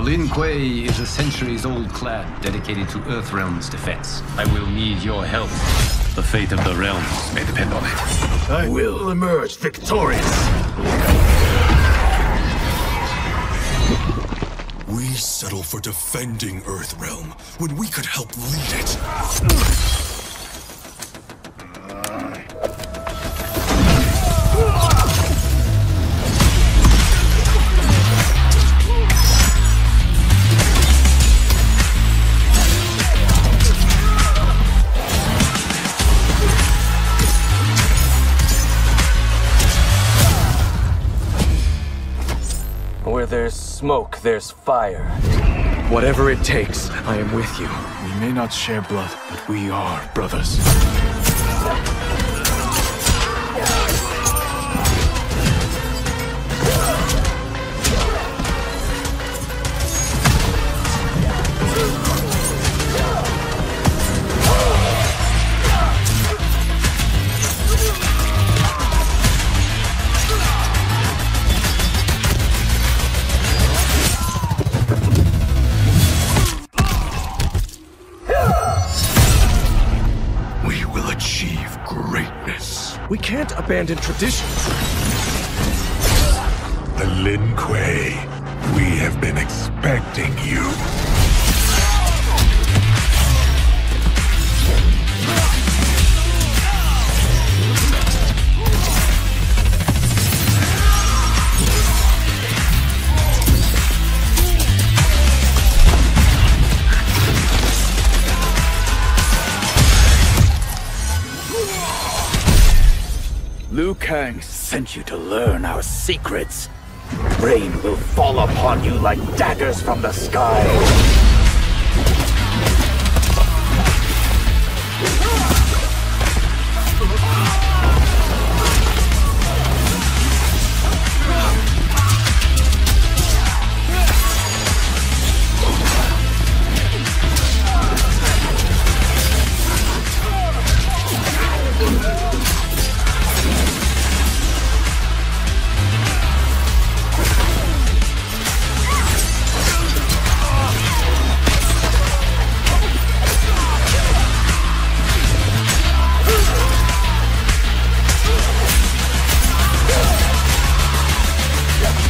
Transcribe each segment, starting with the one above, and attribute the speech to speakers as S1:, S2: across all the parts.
S1: Lin Kuei is a centuries-old clan dedicated to Earthrealm's defense. I will need your help. The fate of the realms may depend on it.
S2: I will emerge victorious.
S3: We settle for defending Earthrealm when we could help lead it.
S4: Where there's smoke, there's fire.
S2: Whatever it takes, I am with you. We may not share blood, but we are brothers. We can't abandon tradition.
S3: Lin Kuei, we have been expecting you.
S5: Liu Kang sent you to learn our secrets. Rain will fall upon you like daggers from the sky.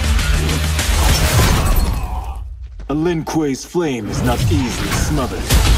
S2: Lin Kuei's flame is not easily smothered.